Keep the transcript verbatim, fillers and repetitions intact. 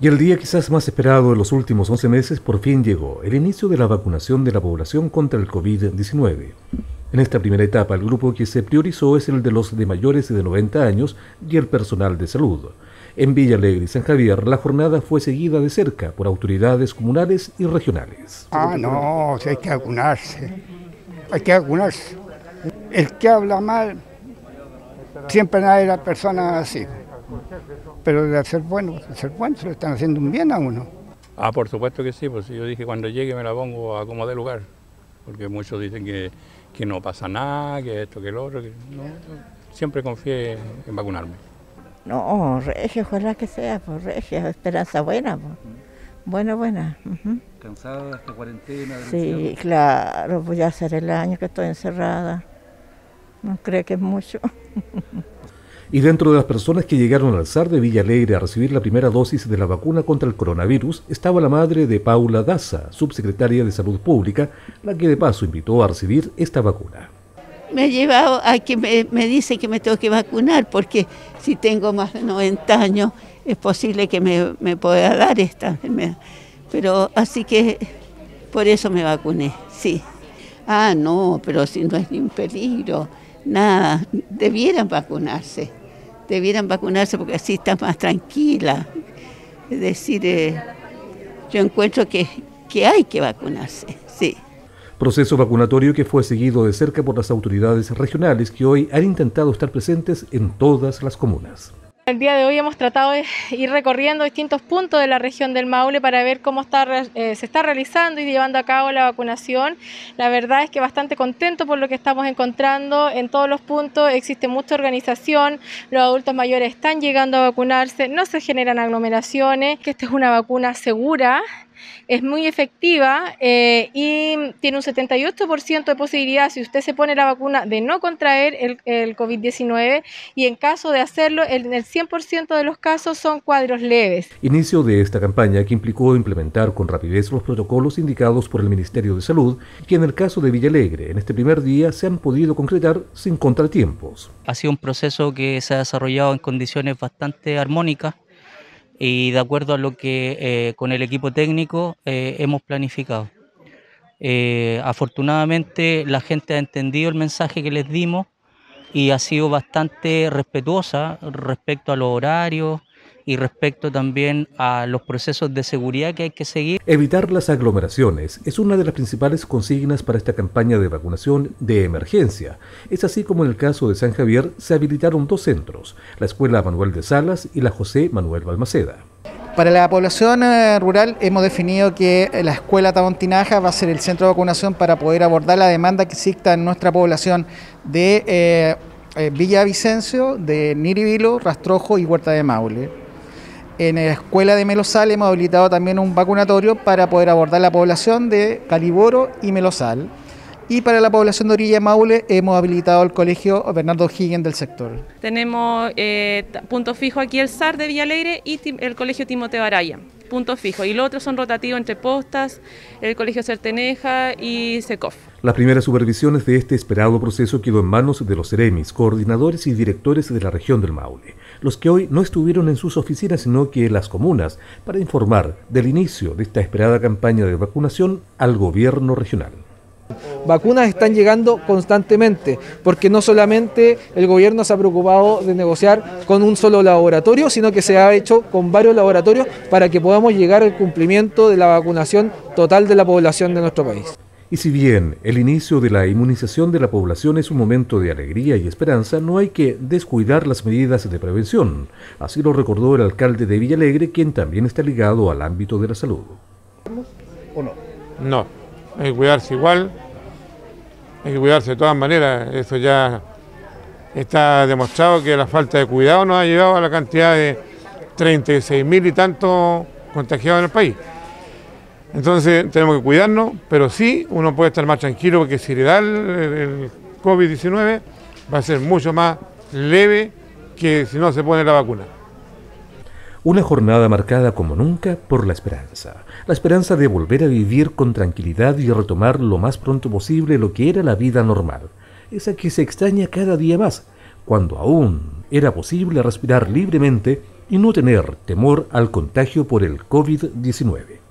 Y el día quizás más esperado de los últimos once meses por fin llegó, el inicio de la vacunación de la población contra el COVID diecinueve. En esta primera etapa, el grupo que se priorizó es el de los de mayores de noventa años y el personal de salud. En Villa Alegre y San Javier, la jornada fue seguida de cerca por autoridades comunales y regionales. Ah, no, hay que vacunarse, hay que vacunarse. El que habla mal, siempre nadie la persona así. Pero de ser bueno, de ser bueno, se le están haciendo un bien a uno. Ah, por supuesto que sí, pues yo dije cuando llegue me la pongo a como de lugar, porque muchos dicen que, que no pasa nada, que esto, que lo otro, que no, siempre confié en vacunarme. No, regia, ojalá que sea, pues regia, esperanza buena, pues. Buena, buena. Uh-huh. ¿Cansada de esta cuarentena? Sí, claro, voy a hacer el año que estoy encerrada. No creo que es mucho. Y dentro de las personas que llegaron al S A R de Villa Alegre a recibir la primera dosis de la vacuna contra el coronavirus estaba la madre de Paula Daza, subsecretaria de Salud Pública, la que de paso invitó a recibir esta vacuna. Me ha llevado a que me, me dice que me tengo que vacunar porque si tengo más de noventa años es posible que me, me pueda dar esta enfermedad. Pero así que por eso me vacuné, sí. Ah, no, pero si no es ni un peligro, nada, debieran vacunarse. Debieran vacunarse porque así está más tranquila. Es decir, eh, yo encuentro que, que hay que vacunarse, sí. Proceso vacunatorio que fue seguido de cerca por las autoridades regionales que hoy han intentado estar presentes en todas las comunas. El día de hoy hemos tratado de ir recorriendo distintos puntos de la región del Maule para ver cómo está, eh, se está realizando y llevando a cabo la vacunación. La verdad es que bastante contento por lo que estamos encontrando en todos los puntos. Existe mucha organización, los adultos mayores están llegando a vacunarse, no se generan aglomeraciones, que esta es una vacuna segura. Es muy efectiva eh, y tiene un setenta y ocho por ciento de posibilidad, si usted se pone la vacuna, de no contraer el, el COVID diecinueve, y en caso de hacerlo, en el cien por ciento de los casos son cuadros leves. Inicio de esta campaña que implicó implementar con rapidez los protocolos indicados por el Ministerio de Salud, que en el caso de Villa Alegre, en este primer día se han podido concretar sin contratiempos. Ha sido un proceso que se ha desarrollado en condiciones bastante armónicas, y de acuerdo a lo que eh, con el equipo técnico eh, hemos planificado. Eh, afortunadamente la gente ha entendido el mensaje que les dimos y ha sido bastante respetuosa respecto a los horarios y respecto también a los procesos de seguridad que hay que seguir. Evitar las aglomeraciones es una de las principales consignas para esta campaña de vacunación de emergencia. Es así como en el caso de San Javier se habilitaron dos centros, la Escuela Manuel de Salas y la José Manuel Balmaceda. Para la población eh, rural hemos definido que la Escuela Tabón-Tinaja va a ser el centro de vacunación para poder abordar la demanda que exista en nuestra población de eh, eh, Villavicencio, de Niribilo, Rastrojo y Huerta de Maule. En la Escuela de Melosal hemos habilitado también un vacunatorio para poder abordar la población de Caliboro y Melosal. Y para la población de Orilla de Maule hemos habilitado el colegio Bernardo O'Higgins del sector. Tenemos eh, punto fijo aquí el S A R de Villa Alegre y el colegio Timoteo Araya, punto fijo. Y los otros son rotativos entre Postas, el colegio Certeneja y SECOF. Las primeras supervisiones de este esperado proceso quedó en manos de los seremis, coordinadores y directores de la región del Maule, los que hoy no estuvieron en sus oficinas sino que en las comunas para informar del inicio de esta esperada campaña de vacunación al gobierno regional. Vacunas están llegando constantemente, porque no solamente el gobierno se ha preocupado de negociar con un solo laboratorio, sino que se ha hecho con varios laboratorios para que podamos llegar al cumplimiento de la vacunación total de la población de nuestro país. Y si bien el inicio de la inmunización de la población es un momento de alegría y esperanza, no hay que descuidar las medidas de prevención. Así lo recordó el alcalde de Villa Alegre, quien también está ligado al ámbito de la salud. ¿O no? No, hay que cuidarse igual, hay que cuidarse de todas maneras. Eso ya está demostrado que la falta de cuidado nos ha llevado a la cantidad de treinta y seis mil y tantos contagiados en el país. Entonces tenemos que cuidarnos, pero sí uno puede estar más tranquilo porque si le da el, el COVID diecinueve va a ser mucho más leve que si no se pone la vacuna. Una jornada marcada como nunca por la esperanza. La esperanza de volver a vivir con tranquilidad y retomar lo más pronto posible lo que era la vida normal. Esa que se extraña cada día más, cuando aún era posible respirar libremente y no tener temor al contagio por el COVID diecinueve.